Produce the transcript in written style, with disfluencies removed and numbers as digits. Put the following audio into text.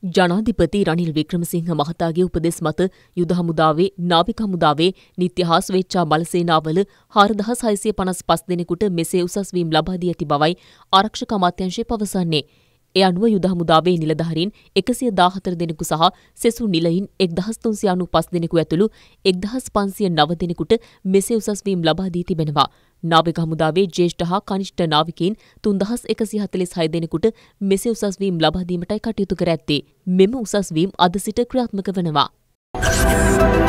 ජනාධිපති රනිල් වික්‍රමසිංහ මහතාගේ උපදෙස් මත යුද හමුදාවේ නාවික හමුදාවේ නිත්‍ය හා ස්වේච්ඡා බලසේනාවල 4655 දෙනෙකුට මෙසේ උසස් වීම් ලබා දී ඇති බවයි ආරක්ෂක අමාත්‍යාංශය පවසන්නේ. ඒ අනුව යුද හමුදාවේ නිලධාරීන් 114 දෙනෙකු සහ සෙසු නිලයින් 1395 දෙනෙකු ඇතුළු 1509 දෙනෙකුට මෙසේ උසස් වීම් ලබා දී තිබෙනවා. නාවික හමුදාවේ ජ්‍යෙෂ්ඨ හා කනිෂ්ඨ නාවිකයින් 3146 දෙනෙකුට මෙසේ උසස් වීම් ලබා දීමටයි කටයුතු කර ඇත්තේ. මෙම උසස් වීම් අද සිට ක්‍රියාත්මක වනවා.